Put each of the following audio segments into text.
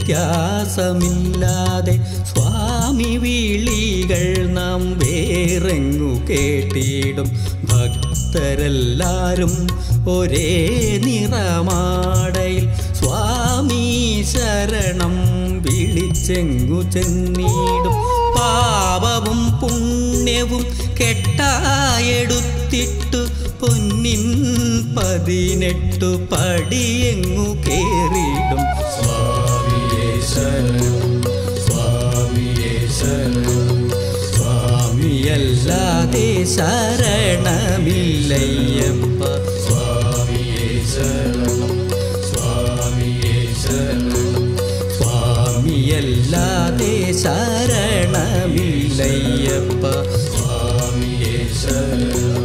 വ്യത്യാസമില്ലാതെ സ്വാമി വിളികൾ നാം വേറെങ്ങു കേട്ടിടും. ഭക്തരെല്ലാരും ഒരേ നിറമാടയിൽ സ്വാമി ശരണം വിളിച്ചെങ്ങു ചെന്നിടും. പാപവും പുണ്യവും കെട്ടായെടുത്തിട്ടു പൊന്നിൻ 18 പടിയെങ്ങു കേറിടും. സ്വാമിയേ ശരണം, സ്വാമിയേ ശരണം, സ്വാമിയല്ലാതെ ശരണമില്ലയ്യപ്പ. സ്വാമിയേ ശരണം, സ്വാമിയേ ശരണം, സ്വാമിയല്ലാതെ ശരണമില്ലയ്യപ്പ. സ്വാമിയേ ശരണം.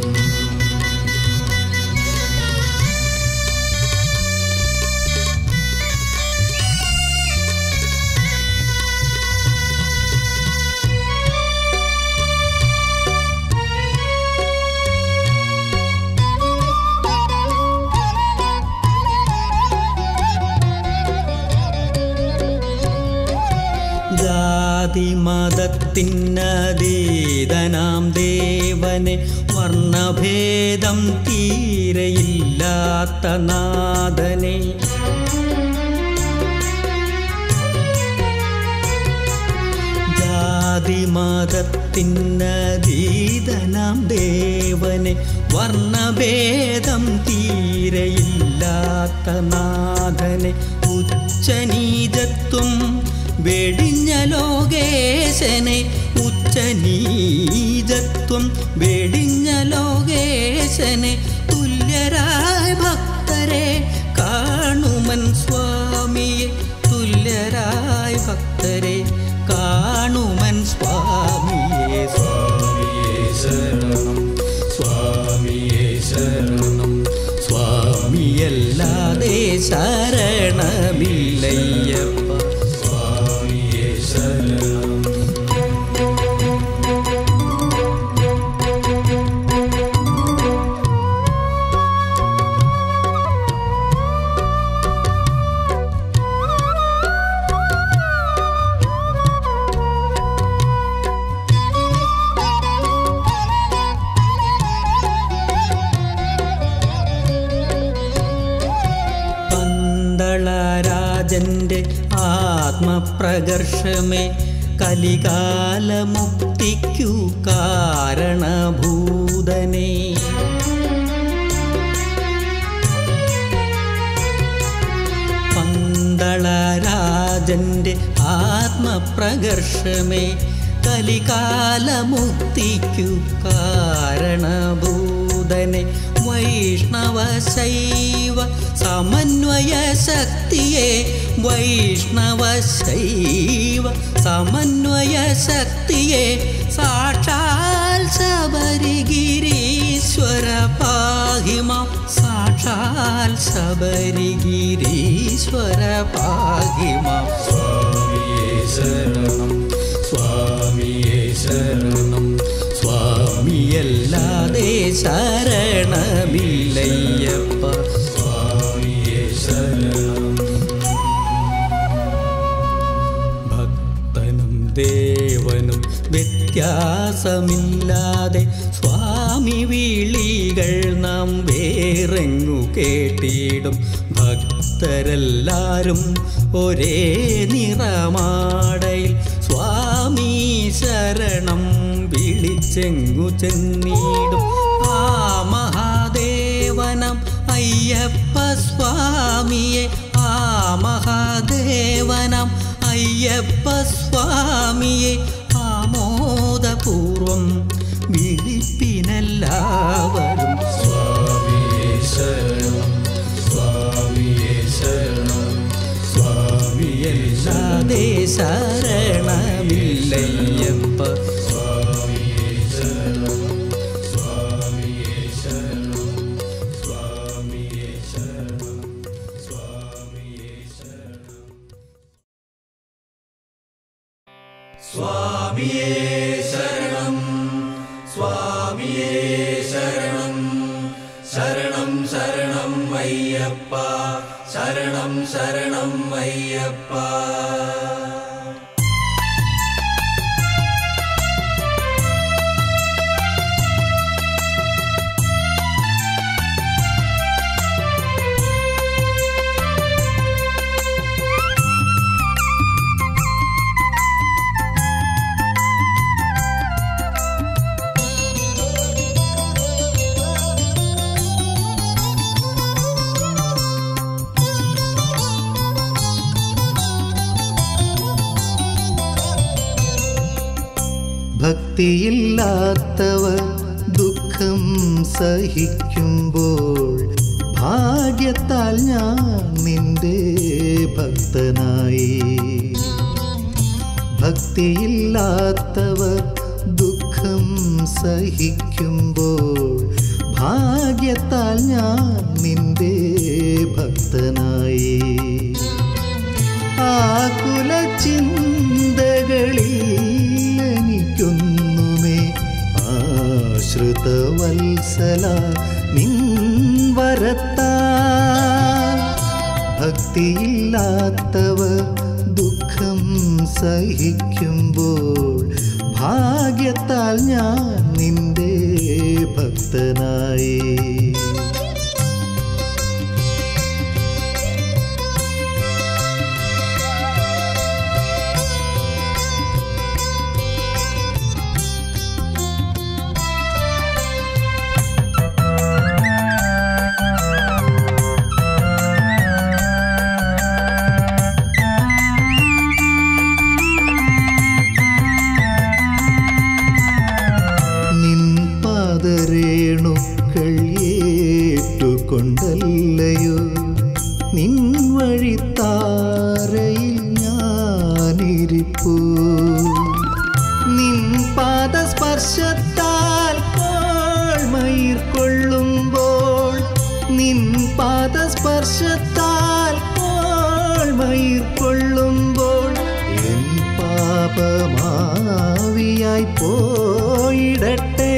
ജാതിമതത്തിനതീതനാം ദേവനെ വർണ്ണഭേദം തീരെയില്ലാത്ത നാഥനെ ജാതിമതത്തിനതീതനാം ദേവനെ വർണ്ണഭേദം തീരെയില്ലാത്ത നാഥനെ ഉച്ചനീചത്വം വെടിഞ്ഞ ലോകേശനെ ഉച്ചനീചത്വം വെടിഞ്ഞ ലോകേശനെ തുല്യരായ ഭക്തരെ കാണുമൻ സ്വാമിയെ തുല്യരായ ഭക്തരെ കാണുമൻ സ്വാമിയെ. സ്വാമിയേ ശരണം, സ്വാമിയേ ശരണം, സ്വാമിയല്ലാതെ ശരണമില്ലയ്യപ്പ. സ്വാമിയേ ശരണം. പന്തളരാജന്റെ ആത്മപ്രകർഷമേ കലികാലമുക്തിക്കു കാരണഭൂതനെ പന്തളരാജന്റെ ആത്മപ്രകർഷമേ കലികാലമുക്തിക്കു കാരണഭൂതനെ വൈഷ്ണവ ശൈവ സമന്വയ ശക്തിയെ വൈഷ്ണവ ശൈവ സമന്വയ ശക്തിയെ സാക്ഷാൽ ശബരിഗിരീശ്വര പാഹിമാം സാക്ഷാൽ ശബരിഗിരീശ്വര പാഹിമാം. സ്വാമിയേ ശരണം, സ്വാമിയേ ശരണം, സ്വാമിയല്ലാതെ ശരണമില്ലയ്യപ്പ. സ്വാമിയേ ശരണം. ഭക്തനും ദേവനും വ്യത്യാസമില്ലാതെ സ്വാമി വിളികൾ നാം വേറെങ്ങു കേട്ടിടും. ഭക്തരെല്ലാരും ഒരേ നിറമാടയിൽ സ്വാമി ശരണം വിളിച്ചെങ്ങു ചെന്നിടും. ആ മഹാദേവനം അയ്യപ്പ സ്വാമിയെ ആ മഹാദേവനം അയ്യപ്പ സ്വാമിയെ ആമോദപൂർവം വിളിപ്പിനെല്ലാവരും. സ്വാമിയേ ശരണം, സ്വാമിയേ ശരണം, സ്വാമിയല്ലാതെ ശരണമില്ലയ്യപ്പ. സ്വാമിയേ ശരണം, സ്വാമിയേ ശരണം, സ്വാമിയേ ശരണം, സ്വാമിയേ ശരണം. സ്വാമിയേ ശരണം, സ്വാമിയേ ശരണം, ശരണം. ശരണം ശരണം അയ്യപ്പ ശരണം ശരണം അയ്യപ്പ ഭക്തിയില്ലാത്തവർ ദുഃഖം സഹിക്കുമ്പോൾ ഭാഗ്യത്താൽ ഞാൻ നിന്റെ ഭക്തനായി. ഭക്തിയില്ലാത്തവർ ദുഃഖം സഹിക്കുമ്പോൾ ഭാഗ്യത്താൽ ഞാൻ നിന്റെ ഭക്തനായി. ആകുല ചിന്തകളിൽ എനിക്കൊന്നുമേ ആശ്രിതവത്സല നിൻ വരത്താൽ. ഭക്തിയില്ലാത്തവർ ദുഃഖം സഹിക്കുമ്പോൾ ഭാഗ്യത്താൽ ഞാൻ നിന്റെ ഭക്തനായി. രേണുക്കൾ ഏറ്റുകൊണ്ടല്ലയോ നിൻ വഴിത്താരയിൽ ഞാനിരിപ്പൂ. നിൻ പാദസ്പർശത്താൽ കോൾമയിർ കൊള്ളുമ്പോൾ നിൻ പാദസ്പർശത്താൽ കോൾമയിർ കൊള്ളുമ്പോൾ എൻ പാപമാവിയായി പോയിടട്ടെ.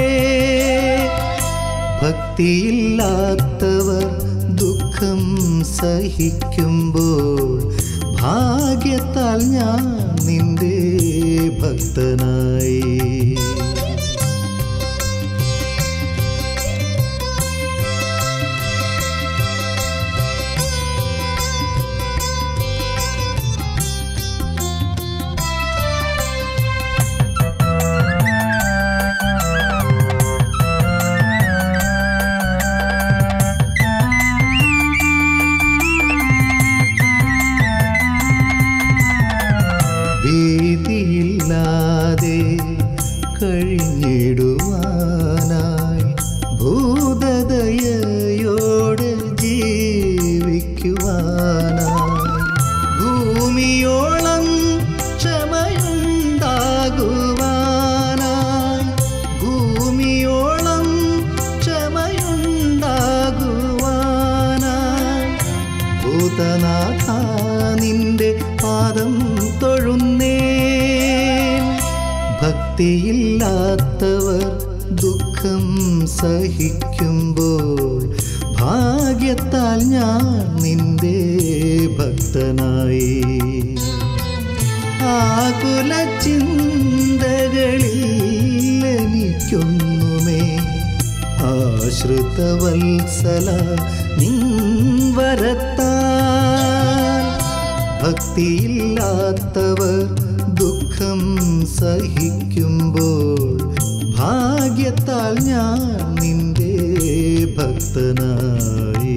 ഭക്തിയില്ലാത്തവർ ദുഃഖം സഹിക്കുമ്പോൾ ഭാഗ്യത്താൽ ഞാൻ നിന്റെ ഭക്തനായി. ഭീതിയില്ലാതെ കഴിഞ്ഞിടുവാനായി ഭൂതദയയോടെ ജീവിക്കുവാനായി ഭൂമിയോളം ക്ഷമയുണ്ടാകുവാനായി ഭൂമിയോളം ക്ഷമയുണ്ടാകുവാനായി ഭൂതനാഥ നിന്റെ പാദം തൊഴുന്നേ. ഭക്തിയില്ലാത്തവർ ദുഃഖം സഹിക്കുമ്പോൾ ഭാഗ്യത്താൽ ഞാൻ നിന്റെ ഭക്തനായി. ആകുല ചിന്തകളിൽ എനിക്കൊന്നുമേ ആശ്രിതവത്സല നിൻ വരത്താൽ. ഭക്തിയില്ലാത്തവർ ദുഃഖം സഹിക്കുമ്പോൾ ഭാഗ്യത്താൽ ഞാൻ നിന്റെ ഭക്തനായി.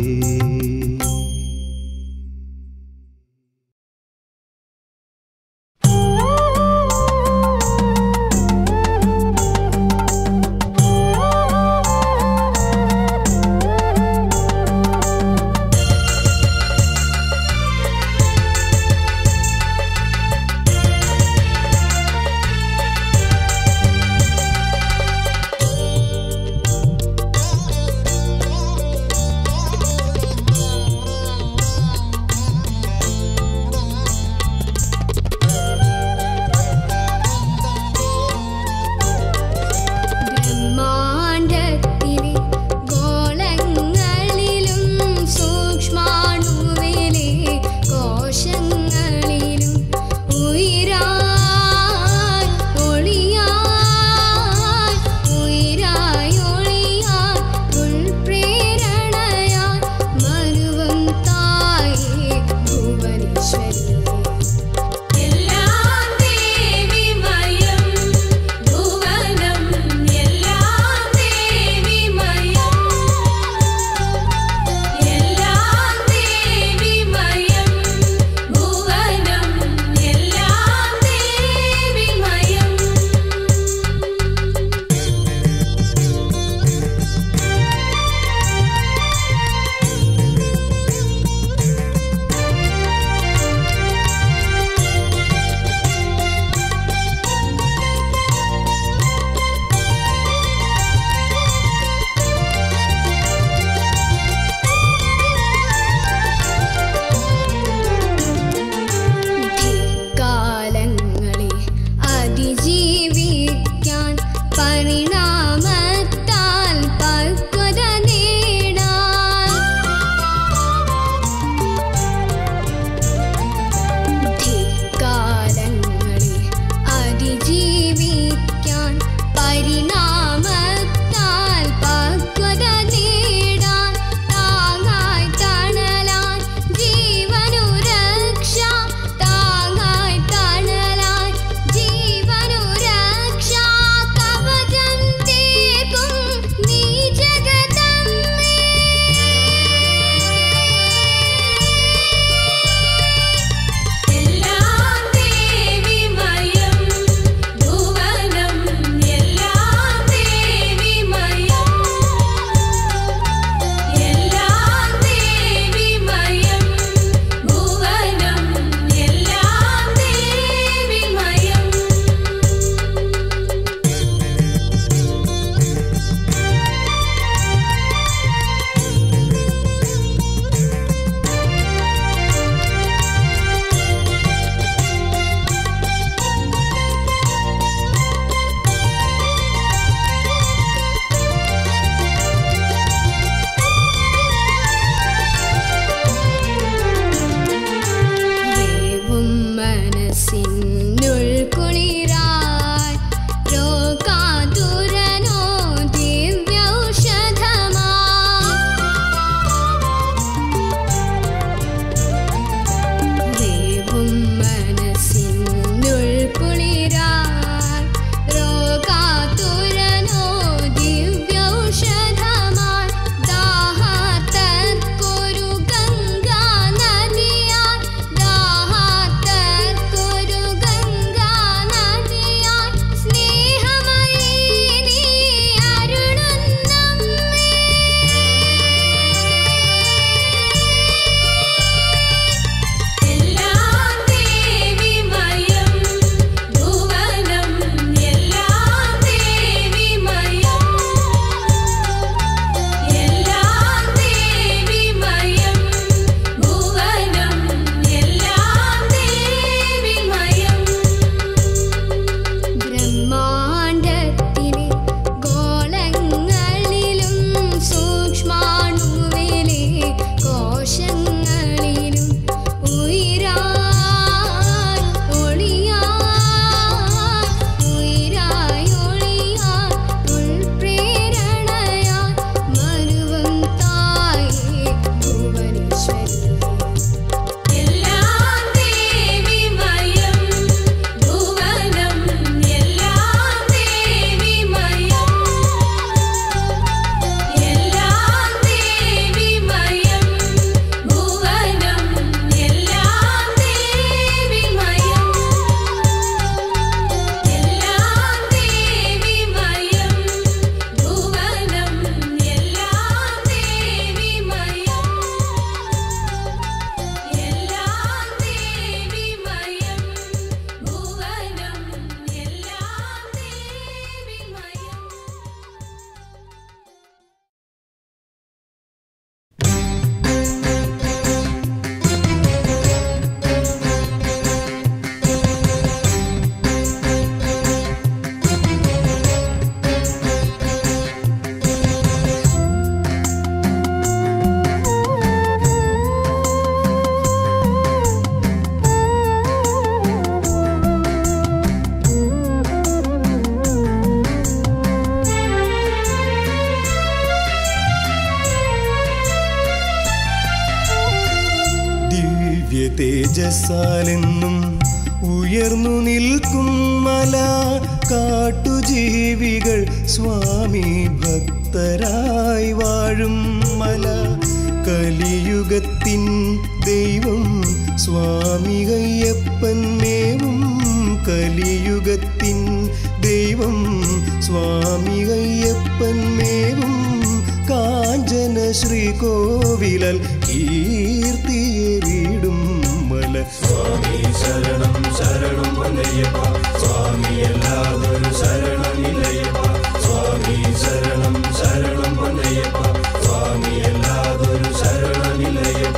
തേജസ്സാലെന്നും ഉയർന്നു നിൽക്കും മല കാട്ടുജീവികൾ സ്വാമി ഭക്തരായി വാഴും മല കലിയുഗത്തിൻ ദൈവം സ്വാമി അയ്യപ്പൻ മേവും കലിയുഗത്തിൻ ദൈവം സ്വാമി അയ്യപ്പൻ മേവും കാഞ്ചന ശ്രീകോവിലൽ കീർത്തിയേറിടും മല സ്വാമി ശരണം ശരണം പൊന്നയ്യപ്പ സ്വാമി എല്ലാതൊരു ശരണമില്ലയ്യപ്പ സ്വാമി ശരണം ശരണം പൊന്നയ്യപ്പ സ്വാമി എല്ലാതൊരു ശരണമില്ലയ്യപ്പ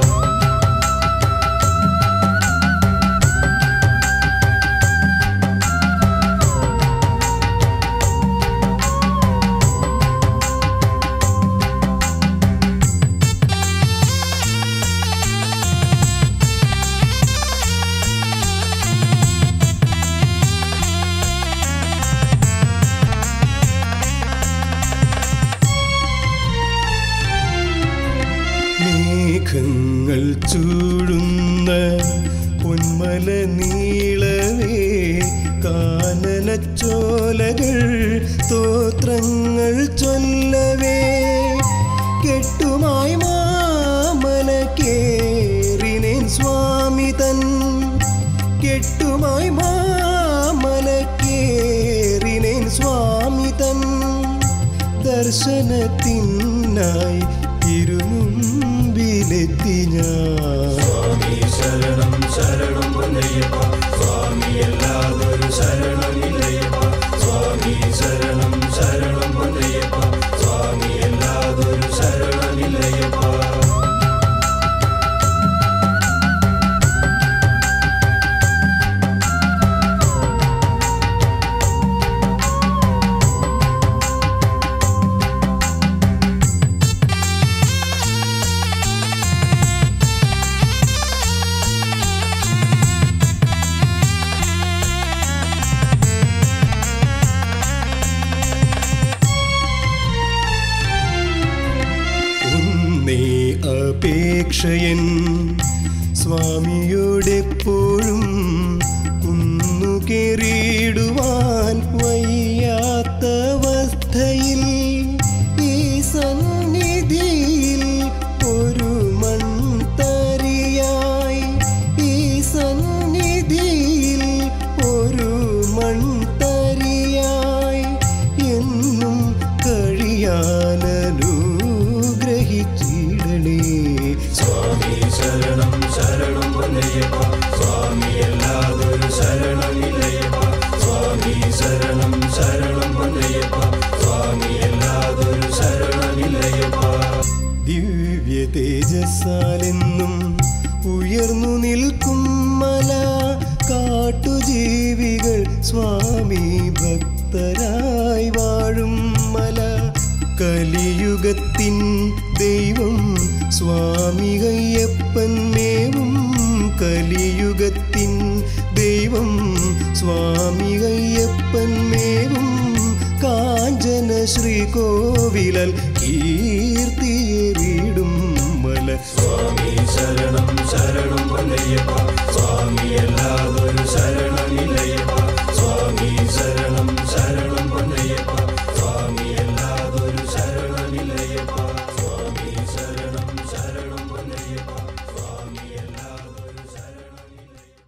മേഘങ്ങൾ ചൂഴുന്ന പൊന്മല നീളവേ കാനനച്ചോലകൾ സ്തോത്രങ്ങൾ ചൊല്ലവേ കെട്ടുമായി മാമല കേറിനേൻ സ്വാമി തൻ കെട്ടുമായി മാമല കേറിനേൻ സ്വാമി തൻ ദർശനത്തിനായി ഇരുമുമ്പിലെത്തി ഞാൻ സ്വാമി ശരണം ശരണം പൊന്നയ്യപ്പ സ്വാമി എല്ലാതൊരു ശരണമില്ലയ്യപ്പ സ്വാമി ശരണം ശരണം പൊന്നയ്യപ്പ സ്വാമി എല്ലാതൊരു ശരണമില്ലയ്യപ്പ അപേക്ഷയൻ സ്വാമിയോടെപ്പോഴും കുന്നുകേറിയിടുവാൻ വയ്യാത്തവസ്ഥയിൽ ഈ സന്നിധിയിൽ ഒരു മൺതരിയായി ഈ സന്നിധിയിൽ ഒരു മൺതരിയായി എന്നും കഴിയാനനുഗ്രഹിച്ചിടണേ സ്വാമി ശരണം ശരണം പൊന്നയ്യപ്പ സ്വാമി എല്ലാതൊരു ശരണമില്ലയ്യപ്പ സ്വാമി ശരണം ശരണം പൊന്നയ്യപ്പ സ്വാമി എല്ലാതൊരു ശരണമില്ലയ്യപ്പ ദിവ്യ തേജസ്സാലെന്നും ഉയർന്നു നിൽക്കും മല കാട്ടുജീവികൾ സ്വാമി ഭക്തരായി വാഴും മല കലിയുഗത്തിൻ ദൈവം സ്വാമി അയ്യപ്പൻ മേവും കലിയുഗത്തിൻ ദൈവം സ്വാമി അയ്യപ്പൻ മേവും കാഞ്ചന ശ്രീകോവിലൽ കീർത്തിയേറിടും മല സ്വാമി ശരണം ശരണം പൊന്നയ്യപ്പ സ്വാമി എല്ലാതൊരു ശരണമില്ലയ്യപ്പ സ്വാമി ശരണം ശരണം പൊന്നയ്യപ്പ സ്വാമി എല്ലാതൊരു ശരണമില്ലയ്യപ്പ സ്വാമി ശരണം ശരണം പൊന്നയ്യപ്പ സ്വാമി എല്ലാതൊരു ശരണമില്ലയ്യപ്പ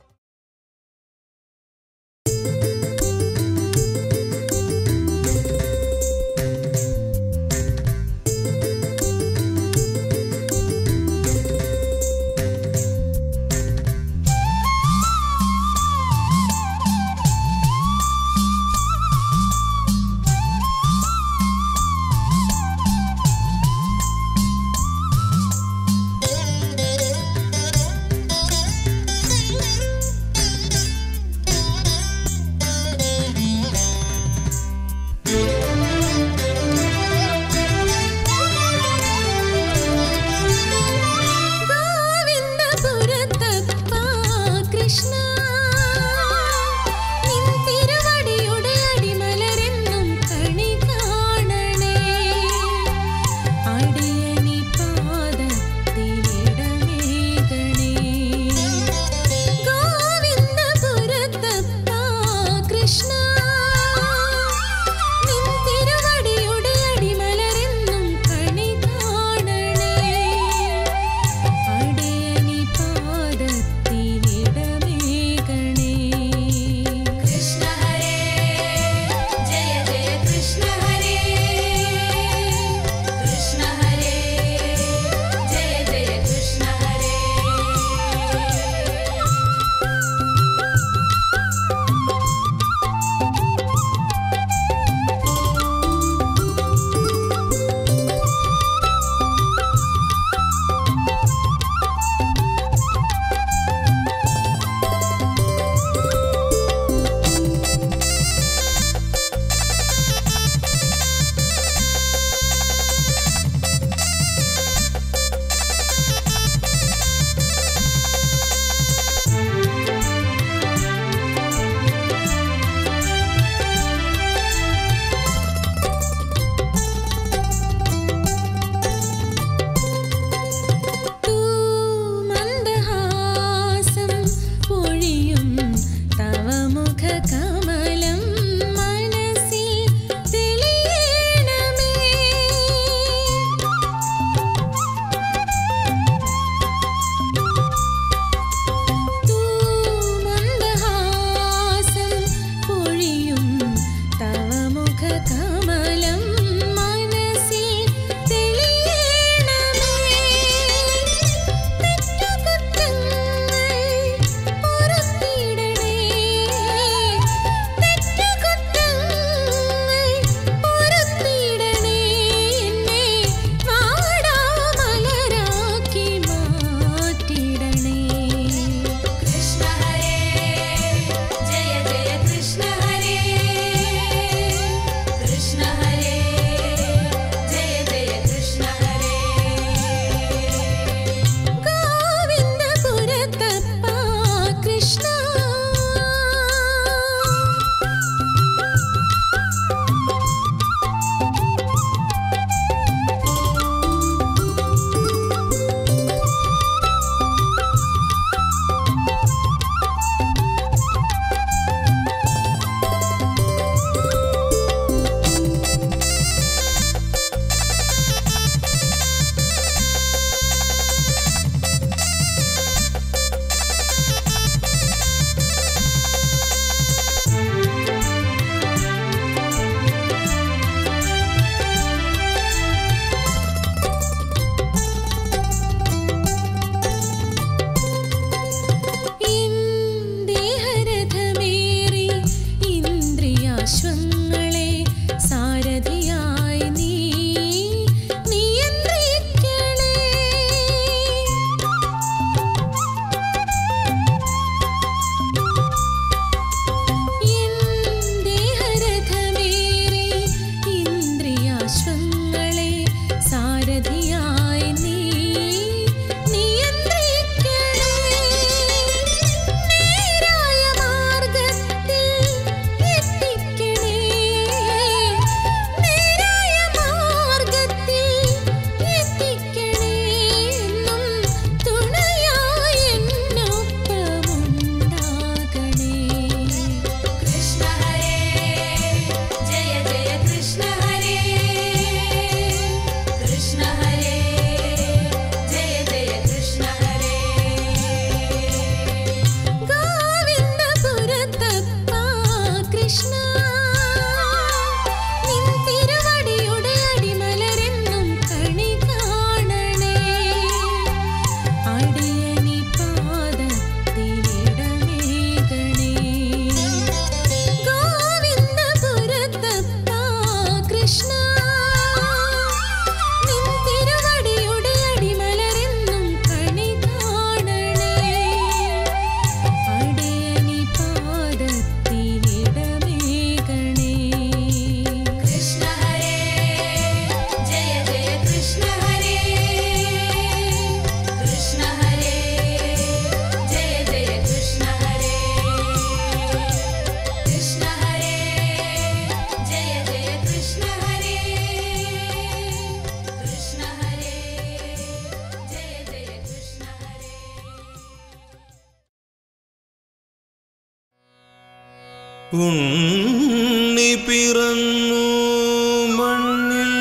ഉണ്ണി പിറന്നു മണ്ണിൽ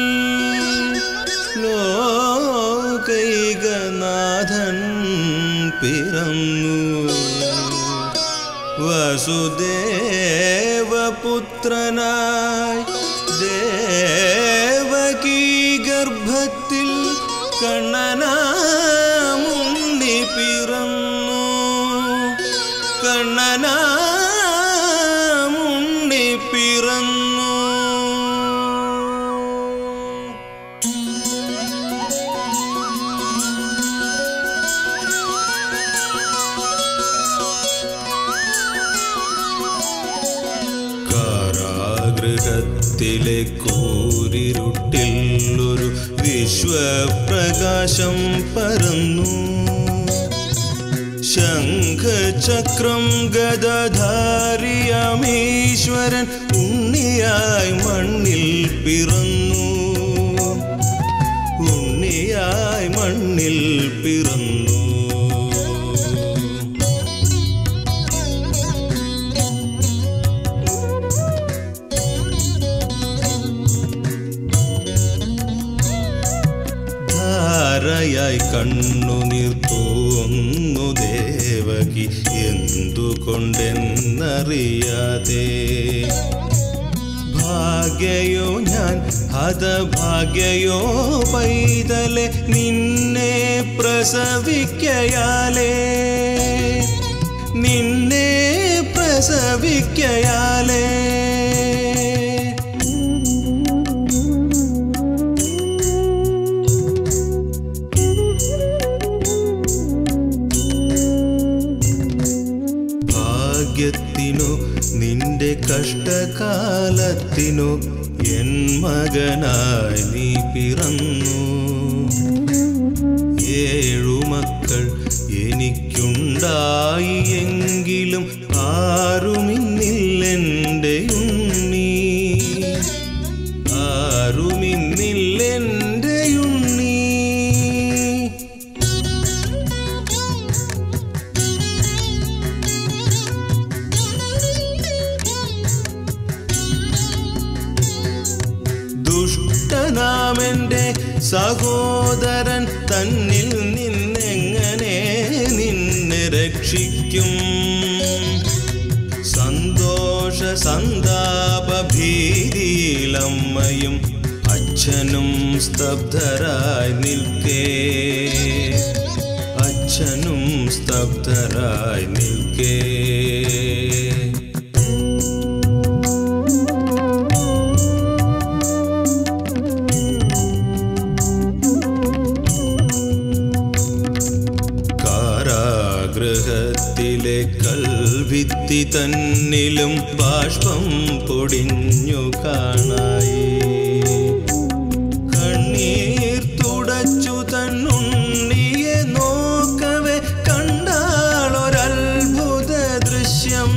ലോകൈകനാഥൻ പിറന്നു വസുദേവപുത്രനായി ദേവകീ ഗർഭത്തിൽ കണ്ണനാമുണ്ണി പിറന്നു കണ്ണനാമുണ്ണി പിറന്നു കാരാഗൃഹത്തിലെ കൂരിരുട്ടിൽ ഒരു വിശ്വപ്രകാശം പരന്നു ശംഖചക്രം ഗദധാരിയമീശ്വരൻ ഉണ്ണിയായി മണ്ണിൽ പിറന്നു ഉണ്ണിയായി മണ്ണിൽ പിറന്നു ധാരയായി കണ്ണുനീർ തോന്നു ദേവകി എന്തുകൊണ്ടെന്നറിയാതെ ഭാഗ്യയോ ഞാൻ ഹതഭാഗ്യയോ പൈതലെ നിന്നെ പ്രസവിക്കയാലേ നിന്നെ പ്രസവിക്കയാലേ ഭാഗ്യത്തിനു നിന്റെ കഷ്ടകാലത്തിനു എൻ മകനായി നീ പിറന്നു 7 മക്കൾ എനിക്കുണ്ടായി എങ്കിലും ആരുമിന്നില്ലെൻ്റെ ഉണ്ണി ആരുമിന്നില്ലെൻ്റെ ഉണ്ണി ദുഷ്ടനാമെൻ്റെ സഹോദരൻ തന്നിൽ നിന്നെങ്ങനെ നിന്നെ രക്ഷിക്കും സന്തോഷ സന്താപ ഭീതിയിലമ്മയും അച്ഛനും സ്തബ്ധരായി നിൽക്കേ അച്ഛനും സ്തബ്ധരായി നിൽക്കേ ഗൃഹത്തിലെ കൽഭിത്തി തന്നിലും ബാഷ്പം പൊടിഞ്ഞു കാണായി കണ്ണീർ തുടച്ചു തന്നുണ്ണിയെ നോക്കവേ കണ്ടാളൊരത്ഭുത ദൃശ്യം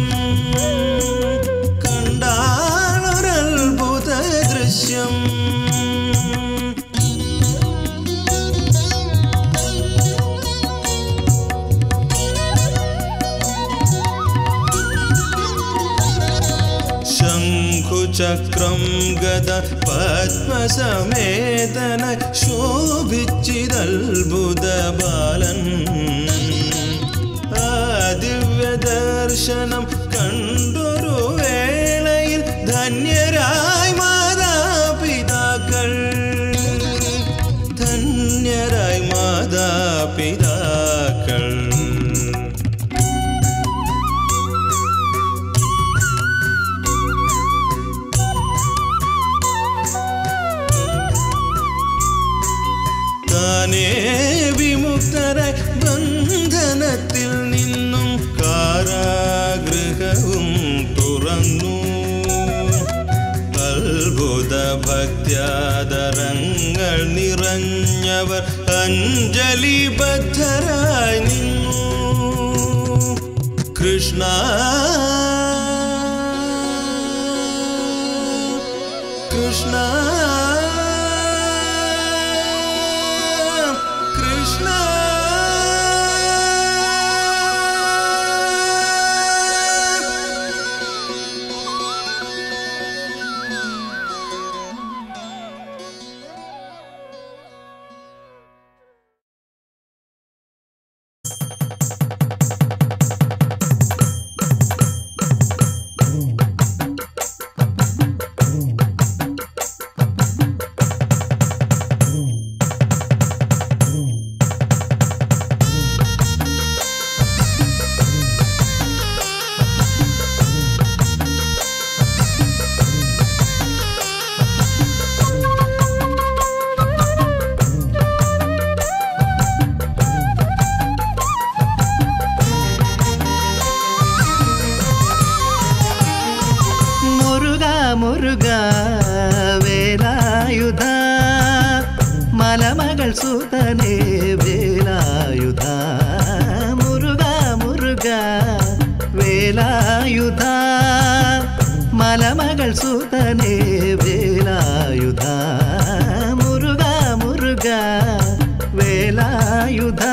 കണ്ടാളൊരത്ഭുത ദൃശ്യം ശംഖുചക്രം ഗദ പത്മസമേതന ശോഭിച്ചിതത്ഭുത ബാലൻ ആ ദിവ്യദർശനം കണ്ടൊരു വേളയിൽ ധന്യരായി മാതാപിതാക്കൾ ധന്യരായി മാതാപിതാക്കൾ താനേ വിമുക്തരായി ബന്ധനത്തിൽ നിന്നും കാരാഗൃഹവും തുറന്നു അത്ഭുത ഭക്ത്യാദരങ്ങൾ നിറഞ്ഞവർ അഞ്ജലിബദ്ധരായി നിന്നു കൃഷ്ണ കൃഷ്ണ കൃഷ്ണ മുരുകാ വേലായുധ മലമകൾ സുതനേ വേലായുധ മുരുകാ മുരുകാ വേലായുധ മലമകൾ സുതനേ വേലായുധ മുരുകാ മുരുകാ വേലായുധ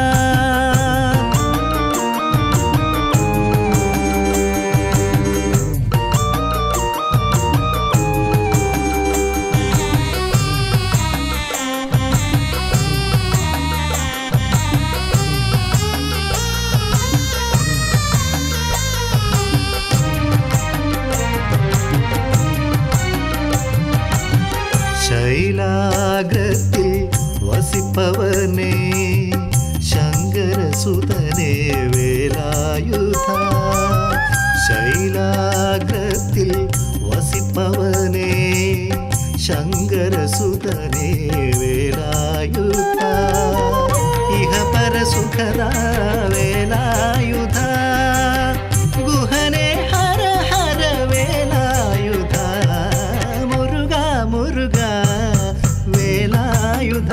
ശൈലാഗ്രത്തിൽ വസിപ്പവനേ ശങ്കരസുതനേ വേലായുധ ശൈലാഗ്രത്തിൽ വസിപ്പവനേ ശങ്കരസുതനേ വേലായുധ ഇഹപരസുഖദാ വേലായുധ ഗുഹനേ ഹര ഹര വേലായുധ മുരുകാ മുരുകാ വേലായുധ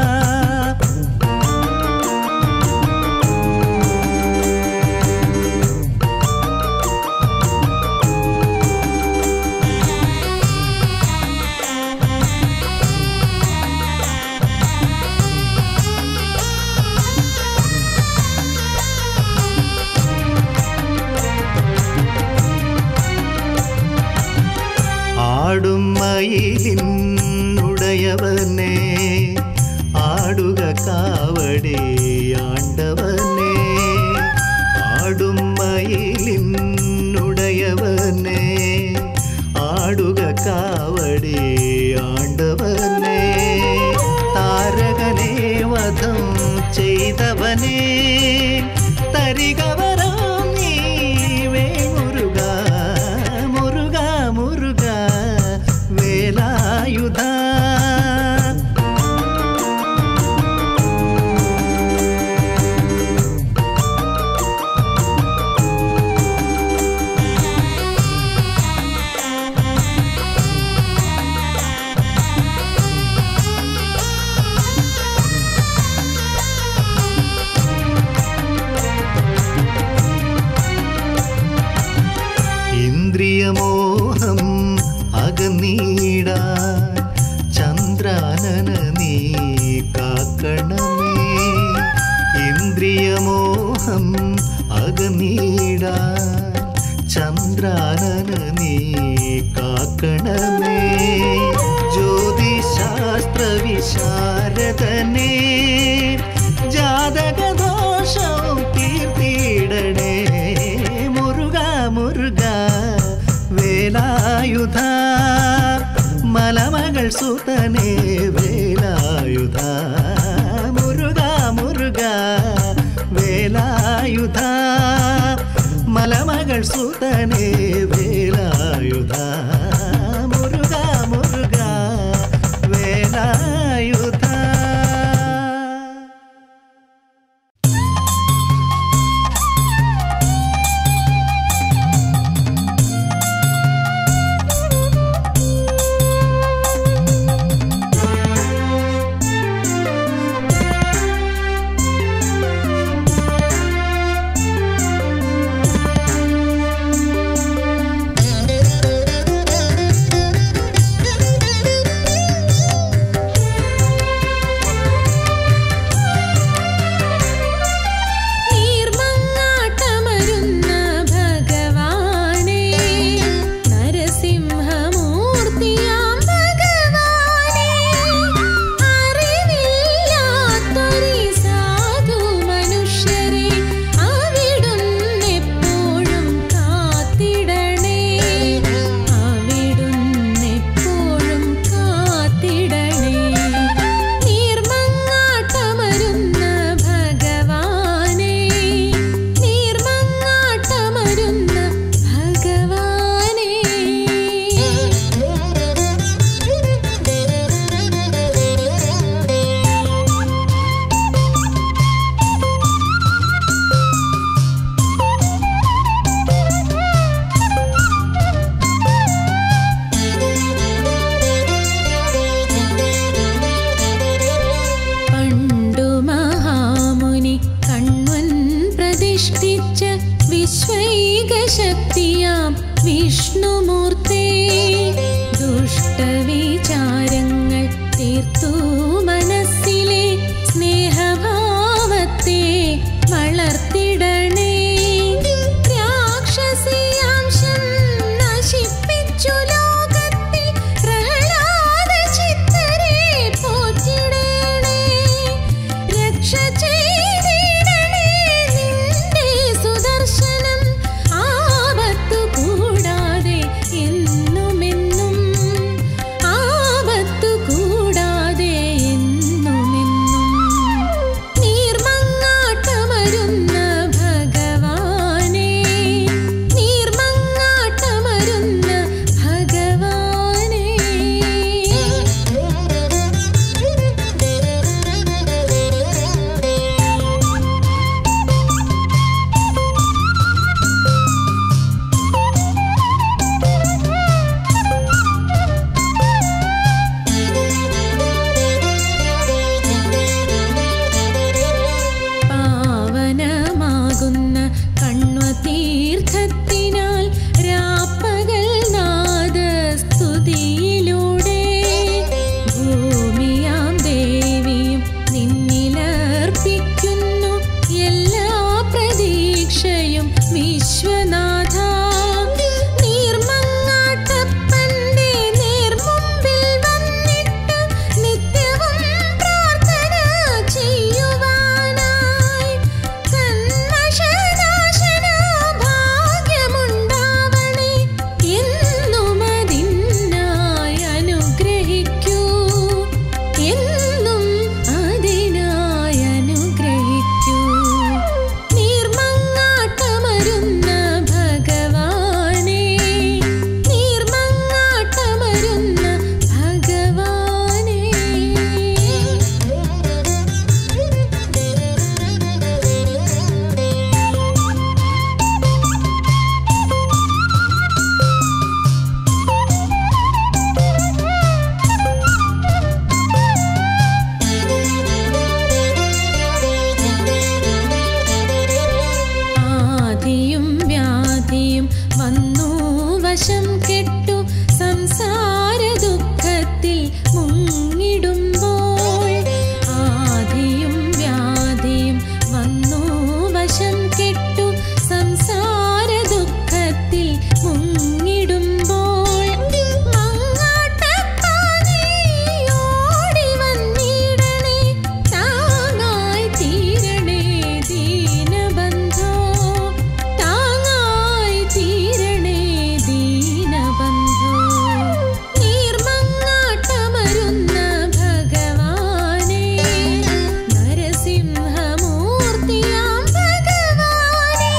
ആടും മയിലിനുടയവനേ ആടുക കാവടി ആണ്ടവനേ ആടും മയിലിനുടയവനേ ആടുക കാവടി ആണ്ടവനേ താരകനേ വധം ചെയ്തവനേ തരികവരം നീവേ മുരുകാ മുരുകാ മുരുകാ വേലായുധ ഇന്ദ്രിയമോഹം അകന്നീടാൻ ചന്ദ്രാനന നീ കാക്കണമേ ഇന്ദ്രിയമോഹം അകന്നീടാൻ ചന്ദ്രാനന നീ കാക്കണമേ ജ്യോതിശാസ്ത്ര വിശാരദനേ ജാതകദോഷം തീർത്തിടണേ മുരുകാ മുരുകാ വേലായുധ മലമകൾ സുതനേ വേലായുധ മുരുകാ മുരുകാ വേലായുധ മലമകൾ സുതനേ വേലായുധ മുരുകാ മുരുകാ വേലായുധ വിഷ്ണുമൂർത്തേ ദുഷ്ടവിചാരങ്ങൾ തീർത്തു മനസ്സിലെ സ്നേഹഭാവത്തെ വളർത്തിടണേ. രാക്ഷസിയാംശം നശിപ്പിച്ചു ലോകത്തിൽ പ്രഹ്ലാദ ചിത്തരെ പോറ്റിടണേ. രക്ഷ ചെയ്തിടണേ നിന്റെ സുദർശനം ആപത്തു കൂടാതെ എന്നുമെന്നും, ആപത്തു കൂടാതെ എന്നുമെന്നും. നീർമങ്ങാട്ടമരുന്ന ഭഗവാനേ, നീർമങ്ങാട്ടമരുന്ന ഭഗവാനേ. പാവനമാകുന്ന കണ്വതീർത്ഥത്തിനാൽ രാപ്പകൽ നാദസ്തുതിയിലൂടെ ഭൂമിയാം ദേവിയും നിന്നിലർപ്പിക്കുന്നു എല്ലാ പ്രതീക്ഷയും വിശ്വനാഥ. നീർമങ്ങാട്ടപ്പന്റെ നേർമുമ്പിൽ വന്നിട്ട് നിത്യവും പ്രാർത്ഥന ചെയ്യുവാനായി കന്മഷനാശന ഭാഗ്യമുണ്ടാവണേ. എന്നും അതിനായി അനുഗ്രഹിക്കൂ, എന്നും അതിനായി അനുഗ്രഹിക്കൂ. നീർമങ്ങാട്ടമരുന്ന ഭഗവാനേ, നീർമങ്ങാട്ടമരുന്ന ഭഗവാനേ. ആദിയും വ്യാധിയും വന്നു വശം കെട്ടു സംസാര ദുഃഖത്തിൽ മുങ്ങിടുമ്പോൾ, ആദിയും വ്യാധിയും വന്നു വശം കെട്ടു സംസാര ദുഃഖത്തിൽ മുങ്ങിടുമ്പോൾ, മങ്ങാട്ടപ്പാനേ ഓടി വന്നിടണേ. താങ്ങായി തീരണേ ദീനബന്ധോ, താങ്ങായി തീരണേ ദീനബന്ധോ. നീർമങ്ങാട്ടമരുന്ന ഭഗവാനേ, നരസിംഹമൂർത്തിയാം ഭഗവാനേ.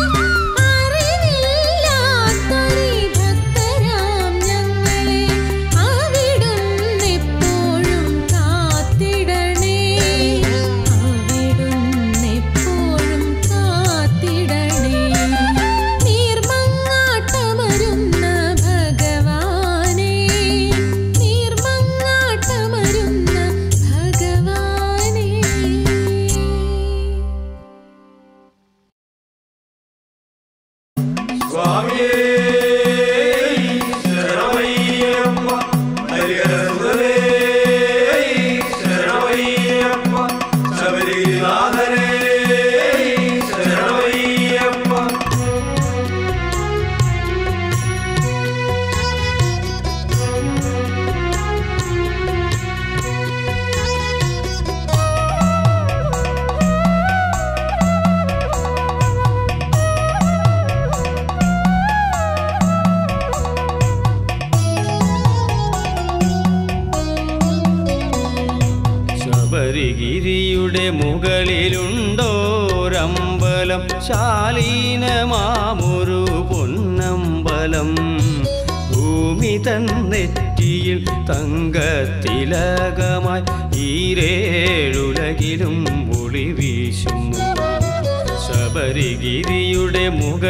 അറിവില്ലാത്തൊരു ഭക്തരാം ഞങ്ങളെ അവിടുന്നെപ്പോഴും കാത്തിടണേ, അവിടുന്നെപ്പോഴും കാത്തിടണേ. നീർമങ്ങാട്ടമരുന്ന ഭഗവാനേ, നീർമങ്ങാട്ടമരുന്ന ഭഗവാനേ. സ്വാമിയേ ശരണമയ്യപ്പ, ഹരിഹരസുതനേ ശരണമയ്യപ്പ, ശബരിനാഥനേ ശരണമയ്യപ്പ. ശബരിഗിരിയുടെ മുകളിലുണ്ടോരമ്പലം, ശാലീനമാമൊരു പൊന്നമ്പലം. ഭൂമി തന്നെറ്റിയിൽ തങ്കത്തിലകമായി ഈരേഴുലകിലും ഒളി വീശുന്നു. ശബരിഗിരിയുടെ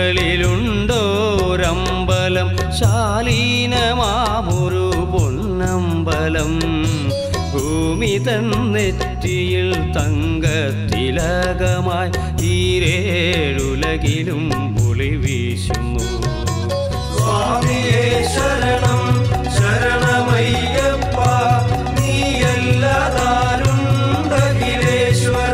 മുകളിലുണ്ടോരമ്പലം, ശാലീനമാമൊരു പൊന്നമ്പലം. ഭൂമി തന്നെറ്റിയിൽ തങ്കത്തിലകമായി ഈരേഴുലകിലും ഒളി വീശുന്നു. സ്വാമിയേ ശരണം ശരണമയ്യപ്പ നീയല്ലതാരുണ്ടഖിലേശ്വര.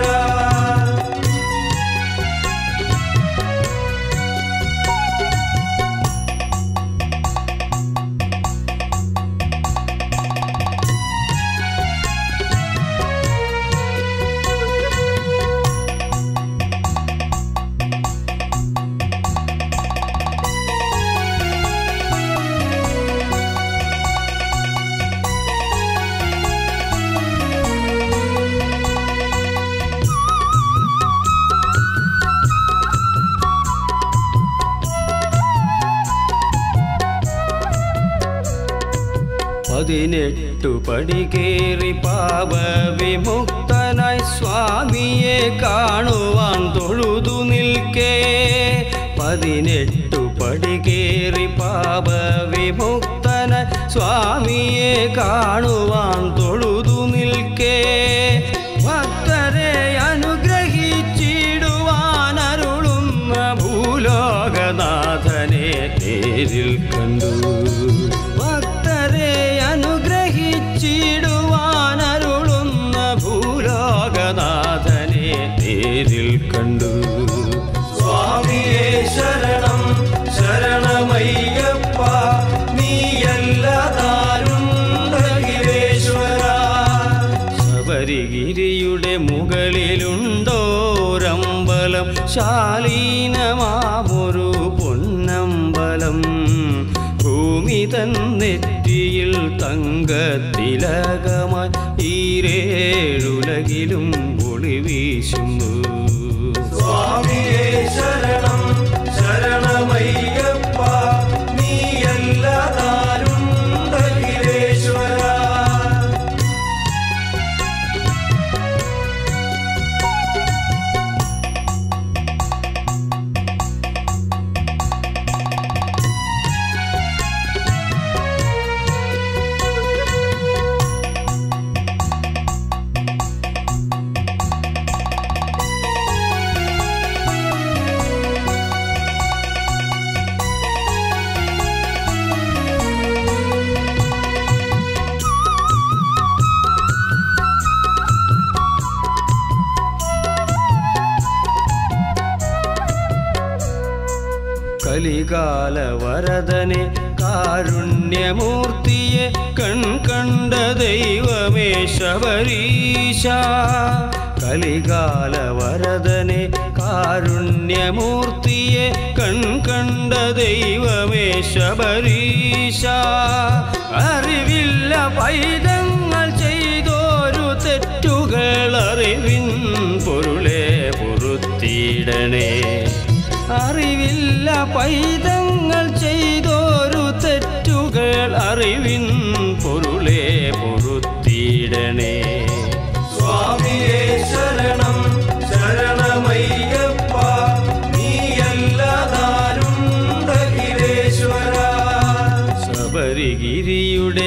പതിനെട്ടു പടി കേറി പാപവിമുക്തനായി സ്വാമിയെ കാണുവാൻ തൊഴുതു നിൽക്കേ. പതിനെട്ടു പടി കേറി പാപവിമുക്തനായി സ്വാമിയെ കാണുവാൻ തൊഴുതു നിൽക്കേ. ഭക്തരെ അനുഗ്രഹിച്ചിടുവാൻ അരുളുന്ന ഭൂലോകനാഥനെ നേരിൽ കണ്ടു. അനുഗ്രഹിച്ചിടുവാൻ അരുളുന്ന ഭൂലോകനാഥനെ നേരിൽ കണ്ടു. സ്വാമിയേ ശരണം ശരണമയ്യപ്പ നീയല്ലതാരുണ്ടഖിലേശ്വര. ശബരിഗിരിയുടെ മുകളിലുണ്ടോരമ്പലം ശാലീനമാമൊരു പൊന്നമ്പലം. ഭൂമി തന്നെറ്റിയിൽ തങ്കത്തിലകമായി ഈരേഴുലകിലും ഒളി വീശുന്നു. സ്വാമിയേ ശരണം ശരണമയ്യപ്പ നീയല്ലതാരുണ്ടഖിലേശ്വര. കലികാല വരദനെ കാരുണ്യമൂർത്തിയെ കണ്ട ദൈവമേ ശബരീശ. കലികാല വരദനെ കാരുണ്യമൂർത്തിയെ കണ്ട ദൈവമേ ശബരീശ. അറിവില്ല പൈതങ്ങൾ ചെയ്തോരു തെറ്റുകൾ അറിവിൻ പൊരുളെ പൊറുത്തിടണേ. അറിവില്ല പൈതങ്ങൾ ചെയ്തോരു തെറ്റുകൾ അറിവിൻ പൊരുളെ പൊറുത്തിടണേ. സ്വാമിയേ ശരണം ശരണമയ്യപ്പ നീയല്ലതാരുണ്ടഖിലേശ്വര. ശബരിഗിരിയുടെ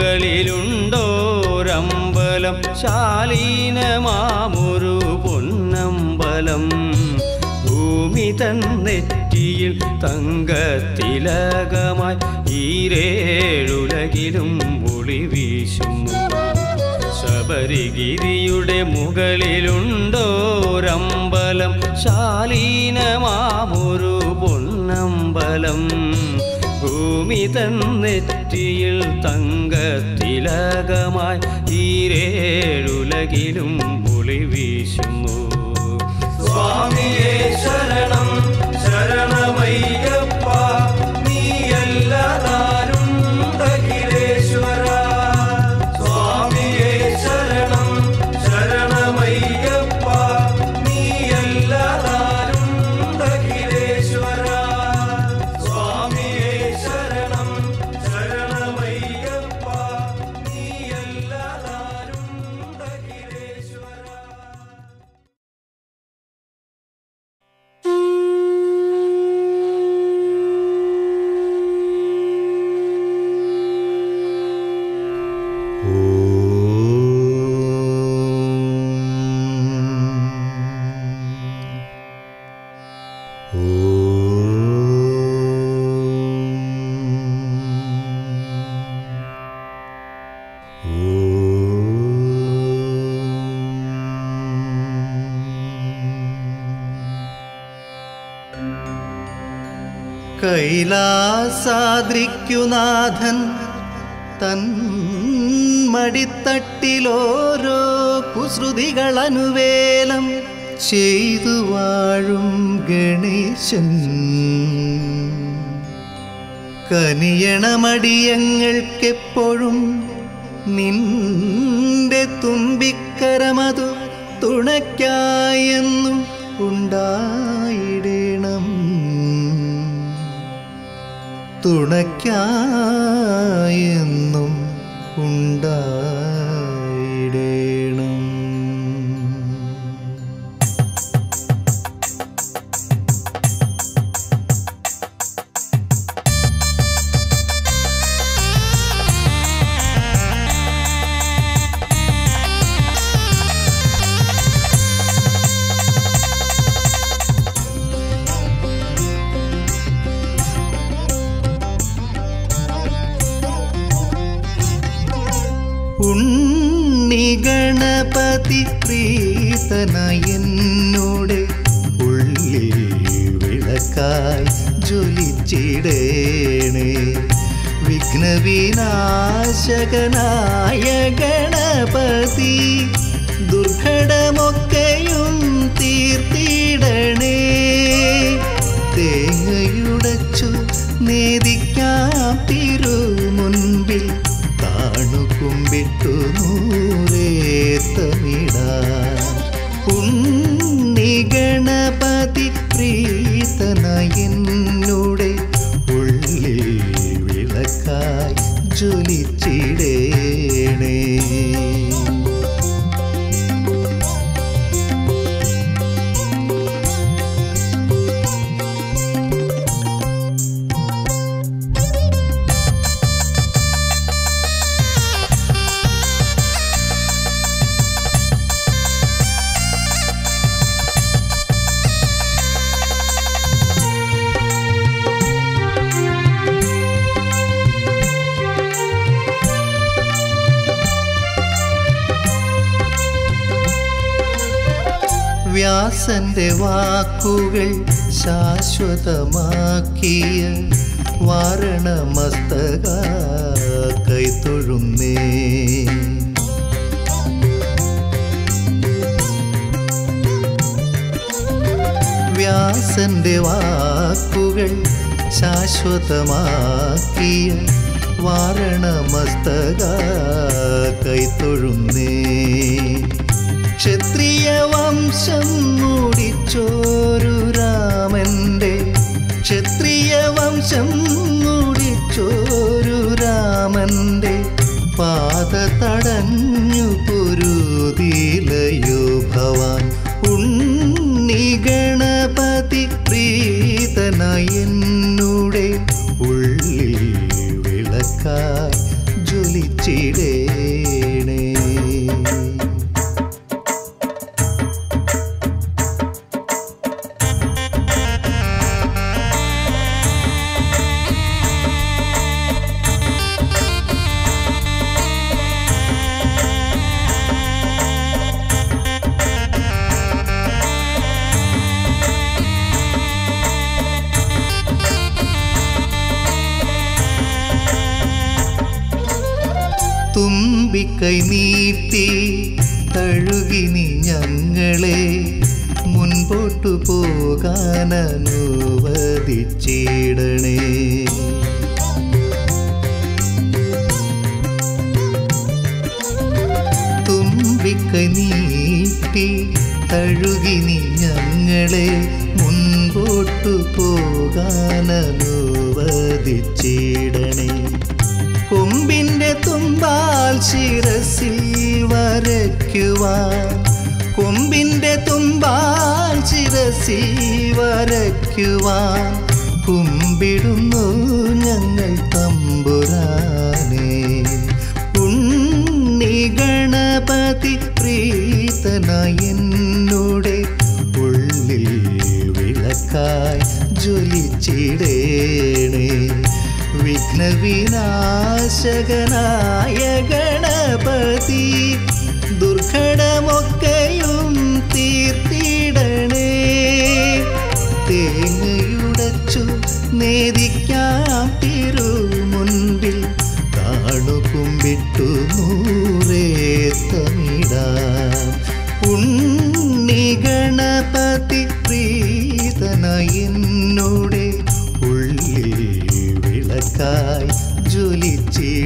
മുകളിലുണ്ടോരമ്പലം ശാലീനമാമൊരു പൊന്നമ്പലം. ഭൂമി തന്നെറ്റിയിൽ തങ്കത്തിലകമായി ഈരേഴുലകിലും ഒളി വീശുന്നു. ശബരിഗിരിയുടെ മുകളിലുണ്ടോരമ്പലം ശാലീനമാമൊരു പൊന്നമ്പലം. ഭൂമി തന്നെറ്റിയിൽ തങ്കത്തിലകമായി ഈരേഴുലകിലും ഒളി വീശുന്നു. സ്വാമിയേ ശരണം ശരണമയ്യപ്പ നീയല്ലതാരുണ്ടഖിലേശ്വര. സ്വാമിയേ ശരണം ശരണമയ്യപ്പ നീയല്ലതാരുണ്ടഖിലേശ്വര. സ്വാമിയേ ശരണം ശരണമയ്യപ്പ നീയല്ലതാരുണ്ടഖിലേശ്വര. കൈലാസാദ്രിക്കുനാഥൻ തൻ മടിത്തട്ടിലോരോ കുസൃതികളനുവേലം ചെയ്തു വാഴും ഗണേശൻ കനിയണമടിയങ്ങൾക്കെപ്പോഴും നിന്റെ തുമ്പിക്കരമതു തുണയ്ക്കായെന്നും ഉണ്ടായിടേണം തുണയ്ക്കായെന്നും ഉണ്ടായിടേണം. ഉണ്ണിഗണപതി പ്രീതനായെന്നോടെ ഉള്ളിൽ വിളക്കായി ജ്വലിച്ചിടേണേ. വിഘ്നവിനാശകനായ ഗണപതി ദുർഘടമൊക്കെയും തീർത്തിടണേ. തേങ്ങയുടച്ചു നേദിക്കാം തിരുമുൻപിൽ താണുകുമ്പിട്ടു നൂറേത്തമിടാം. ഉണ്ണിഗണപതി പ്രീതനായെന്നോടെ ഉള്ളിൽ വിളക്കായി ജ്വലിച്ചിടേണേ. വ്യാസന്റെ വാക്കുകൾ ശാശ്വതമാക്കിയ വാരണമസ്തക കൈത്തൊഴുന്നേ. വ്യാസന്റെ വാക്കുകൾ ശാശ്വതമാക്കിയ വാരണമസ്തക കൈത്തൊഴുന്നേ. ക്ഷത്രിയ വംശം മൂടിച്ചോരു രാമന്റെ ക്ഷത്രിയ വംശം മൂടിച്ചോരു രാമന്റെ പാത തടഞ്ഞു പൊരുതിലയോ ഭവാൻ. ഉണ്ണിഗണപതി പ്രീതനായെന്നൂടെ ഉള്ളിൽ വിളക്കായി ജ്വലിച്ചിടേണേ. തുമ്പിക്കൈ നീട്ടി തഴുകിനി ഞങ്ങളെ മുൻപോട്ടു പോകാനനുവദിച്ചിടണേ. തുമ്പിക്കൈ നീട്ടി തഴുകിനി ഞങ്ങളെ മുൻപോട്ടു പോകാനനുവദിച്ചിടണേ. കൊമ്പിന്റെ തുമ്പാൽ ശിരസിൽ വരയ്ക്കുവാൻ കൊമ്പിന്റെ തുമ്പാൽ ശിരസിൽ വരയ്ക്കുവാൻ കുമ്പിടുന്നു ഞങ്ങൾ തമ്പുരാനെ. ഉണ്ണിഗണപതി പ്രീതനായെന്നോടെ ഉള്ളിൽ വിളക്കായി ജ്വലിച്ചിടേണേ. വിഘ്നവിനാശകനായ ഗണപതി ദുർഘടമൊക്കെയും തീർത്തിടണേ. തേങ്ങയുടച്ചു നേദിക്കാം തിരുമുൻപിൽ കാണുകുമ്പിട്ടു നൂറേത്തമിടാം. ഉണ്ണി ഗണപതി പ്രീതനായി എന്നോടെ ഉള്ളിൽ വിളക്കായി ജ്വലിച്ചിടണേ.